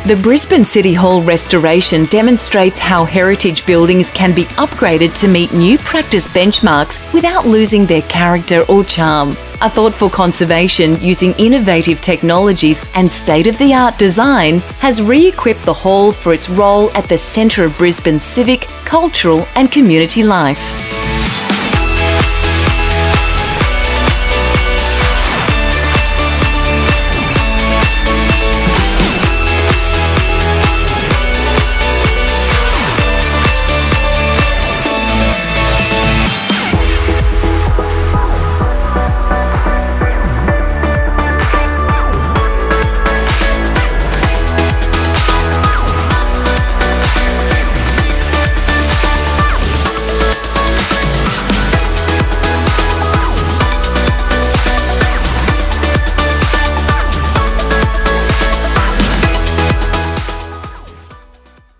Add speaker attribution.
Speaker 1: The Brisbane City Hall restoration demonstrates how heritage buildings can be upgraded to meet new practice benchmarks without losing their character or charm. A thoughtful conservation using innovative technologies and state-of-the-art design has re-equipped the hall for its role at the centre of Brisbane's civic, cultural and community life.